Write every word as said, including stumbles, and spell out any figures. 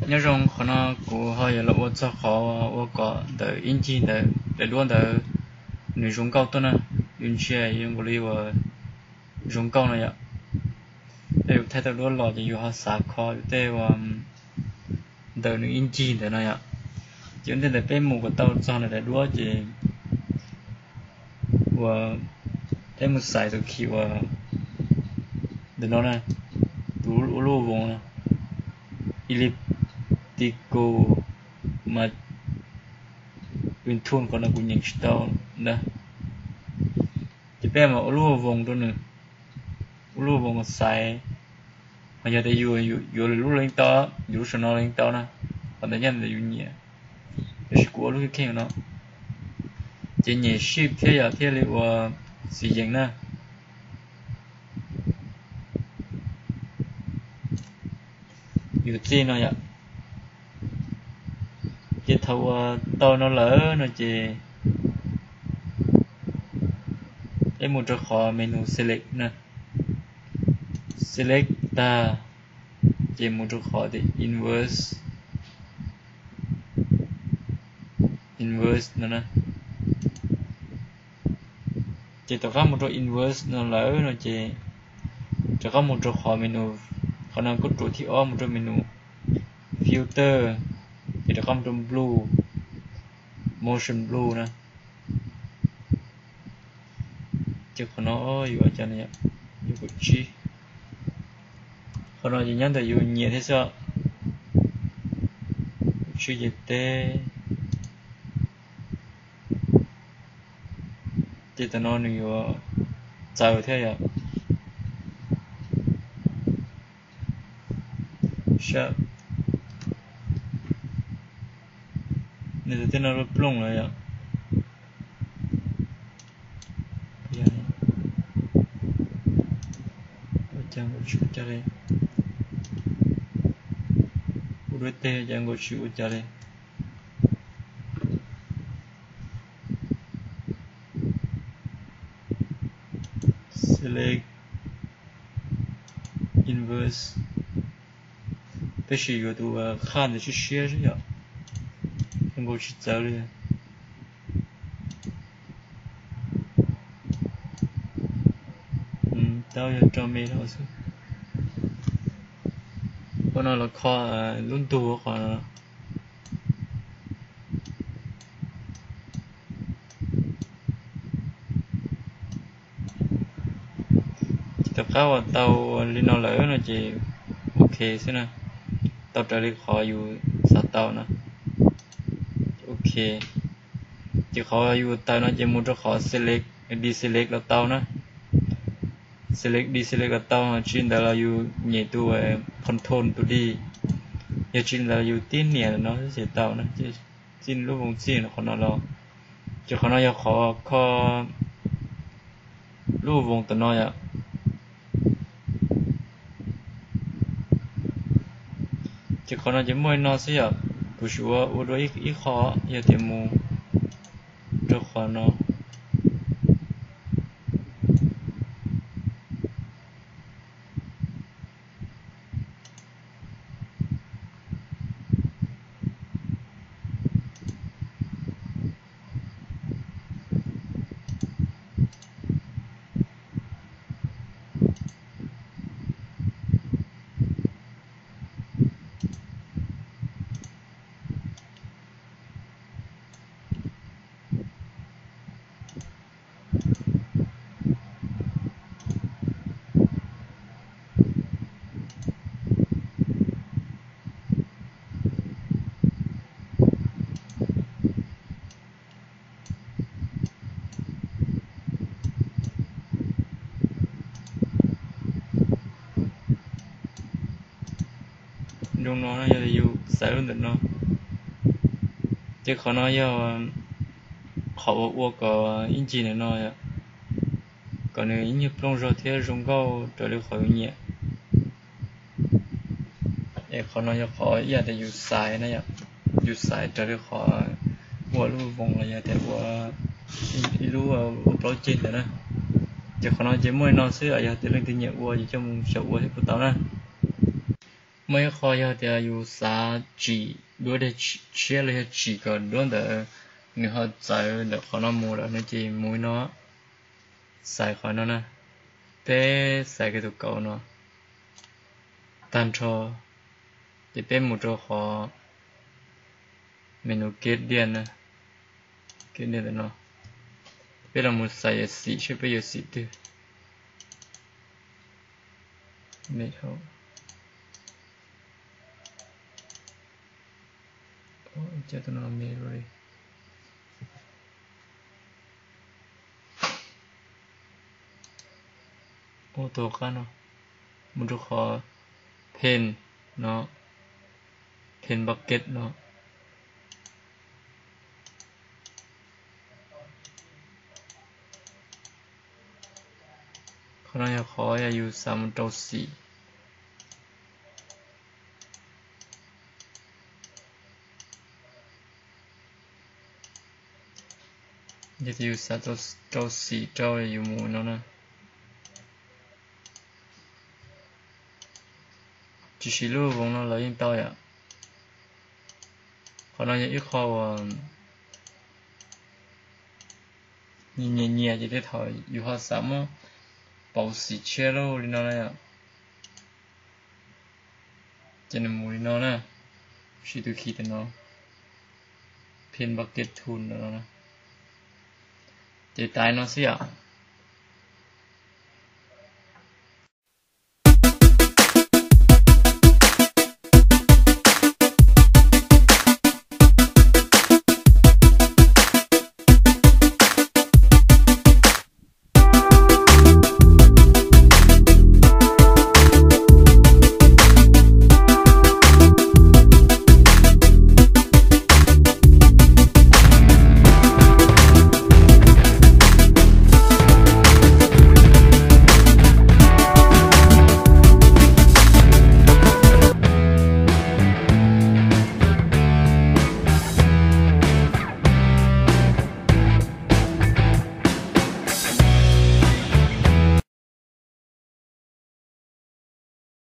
nhớ rằng khả năng của họ là ô cho họ ô có đợi in chi đợi đợi luôn đợi người dùng cao tốt nè dùng xe dùng cái liều dùng cao này ạ để thay đổi luôn lò thì họ xả khó để và đợi người in chi đợi này ạ chỉ nên để bên một cái tàu cho này để đua thì và em một xài từ khi và để nó này đủ lô vùng này elliptico mà bên thôn còn là cũng những tàu nè chỉ bên mà lô vùng đó nữa lô vùng xài bây giờ thì dù dù dù lú lên to dù sờ nó lên to nè còn tại nhân là dù nhẹ để của lúc cái nó chỉ nhẹ ship thế giờ thế liệu sử dụng nè dù chi nó vậy chỉ thâu to nó lỡ nó chỉ em một trò khó menu select nè select ta chỉ một trò khó thì inverse inverse nữa nè chỉ tập một trò inverse nó lỡ nó chỉ chỉ có một trò khó menu khả năng có chỗ thì ở một trò menu filter thì đã có một trò blue motion blue nè chứ còn nó ở cho này như cái chi còn nó chỉ nhắn tới dù nhiều thế sao chi gì thế chỉ tao nói nhiều giàu thế à sharp nên tên nó rất plong rồi ạ chẳng có chịu trả lời u tê chẳng có chịu trả lời select inverse这是一个都看的去写着呀能够去找的嗯到要找没老师我那了考轮多话呢tập cáo tàu lên nó lỡ nó chỉ ok xí nè tàu trở đi khó dù sao tàu nè ok chỉ khó dù tàu nó chỉ muốn cho khó select đi select là tàu nè select đi select là tàu chuyên đó là dù nhẹ tu control tu đi giờ chuyên là dù tin nhẹ nó sẽ tàu nè chỉ chuyên lúc vùng chuyên là còn nó lo chỉ khó nó giờ khó khó lúc vùng tụi nó vậy chỉ còn là chỉ mỗi nó sẽ là bữa sau ở đây ít khó giờ thì mua rất khó nó trong nó nó giờ dù sẽ luôn định nó chứ khó nói giờ họ uống có in chi này nó còn nếu như trong rồi thì dùng câu trở được khỏi nhẹ để khó nói giờ khó giờ thì dù xài này dù xài trở được khỏi qua lưu vòng là giờ thì qua lưu ở blockchain này chứ khó nói chỉ mới nó sẽ ở giờ thì lên từ nhẹ qua gì trong sợ qua hết của tao nè mấy khó giờ thì yêu sa chỉ đối để chia lại chỉ có đối để người họ giải để khó nó mua là nó chỉ mua nó xài khỏi nó nè bé xài cái tụ cầu nó tan cho thì bé một chỗ khó mình kết điện nè kết điện là nó bé là một xài xì chứ bây giờ xì tư mấy thôi cho tụi nó mê rồi ô tô cá nó một chỗ khó pen nó pen bucket nó khó nó khó yaอยู่สามต่อสี่จะอยู่สามต่อสี่เจ้าอยู่หมู่เนาะนะ只是路往那来应到呀可能有一考啊你年年就得头有下什么保时捷咯你那来呀真的冇你那呢是都คิดเนาะเพนบักเก็ตทุนเนาะจะตายเนาะสิอ่ะ